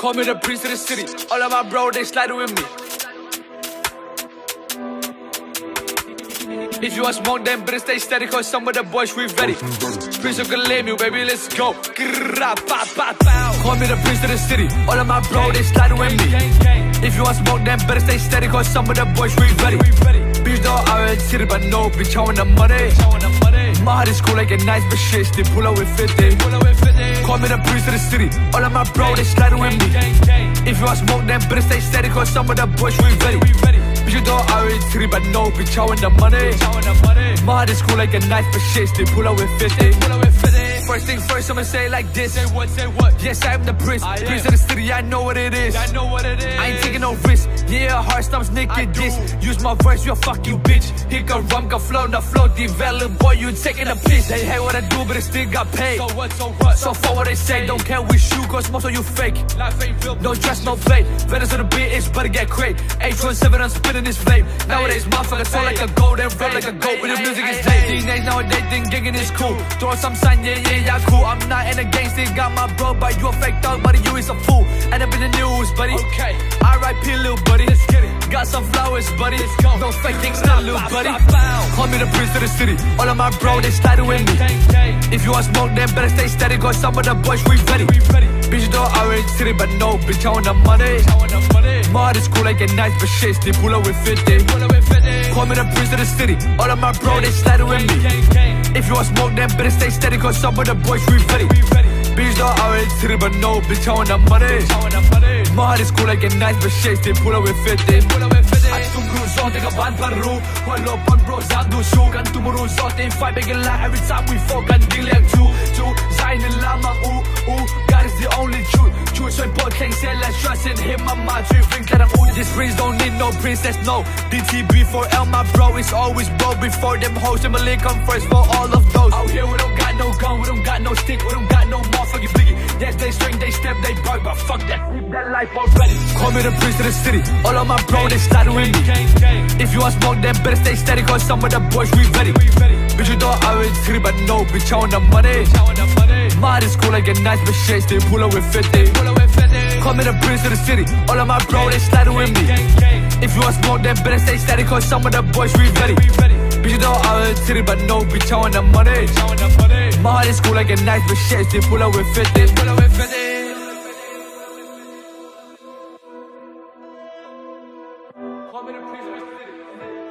Call me the prince of the city. All of my bro, they sliding with me. If you want smoke, then better stay steady, cause some of the boys we ready. Prince of Galemu, baby, let's go. Call me the prince of the city. All of my bro, they sliding with me. If you want smoke, then better stay steady, cause some of the boys we ready. Bitch, dog, I ain't city, but no, bitch, counting the money. My heart is cool like a nice bitch shit, they pull up with 50. Call me the prince of the city. All of my bro, they sliding with me. If you want smoke, then better stay steady, cause some of the boys we ready. Bitch, dog, I ain't city, but no, bitch, counting the money. My heart is cool like a knife for shit, they pull up with 50. First thing first, I'ma say it like this. Say what? Yes, I am the prince. Prince of the city, I know what it is. I ain't taking no risks. Yeah, heart stops naked this. Use my voice, you a fuck you bitch. He got rum, got flow, the flow develop. Boy, you taking a piss. They hate what I do, but it still got paid. So what? So for what they say, don't care we shoot, cause most of you fake. No dress, no play. Venice on the beat, it's better get crate. 827, I'm spinning this flame. Nowadays, motherfuckers sound like a gold and rap like a goat. When the music is late. These days, nowadays, think gigging is cool. Throw some sign, yeah, cool. I'm not in the gang, still got my bro, but you a fake dog, buddy, you is a fool. End up in the news, buddy. Okay. R.I.P. little buddy. Let's get it. Got some flowers, buddy. Let's go. No fake gangsta, little buddy. Call me the prince of the city. All of my bro, they sliding with me. If you want smoke, then better stay steady, cause some of the boys we ready. Bitch, don't orange city, but no, bitch, counting the money. My heart is cool like a nice bitch shit, they pull up with 50. Call me the prince of the city. All of my bro, they sliding with me. If you want smoke, then better stay steady, cause some of the boys we ready. Bitch, don't orange city, but no, bitch, counting the money. My heart is cool like a nice bitch shit, they pull up with 50. At tunggu so tega ban paru. Walau pun bro zandu su kan tumuru so they fight big la every time we fall kan ding like two. Zain lama God is the only truth. True so important can't say let's trust in him. My dream think that this prince don't need no princess, no. DTB for L, my bro is always bro. Before them hoes, them a come first for all of those. Out here we don't got no gun, we don't got no stick, we don't got no motherfucking biggie. Yes, they swing, they step, they bark, but fuck that, keep that life already. Call me the prince of the city. All of my bro, they sliding with me. If you want smoke, then better stay steady, cause some of the boys we ready. Bitch, you don't have it, city, but no, bitch, counting the money. My heart is cool like a nice bitch shit, they pull up with 50. Call me the prince of the city. All of my bro, they sliding with me. If you want smoke, then better stay steady, cause some of the boys we ready. Bitch, you don't have it, city, but no, bitch, counting the money. My heart is cool like a nice bitch shit, they pull up with 50. Call me the prince of the city.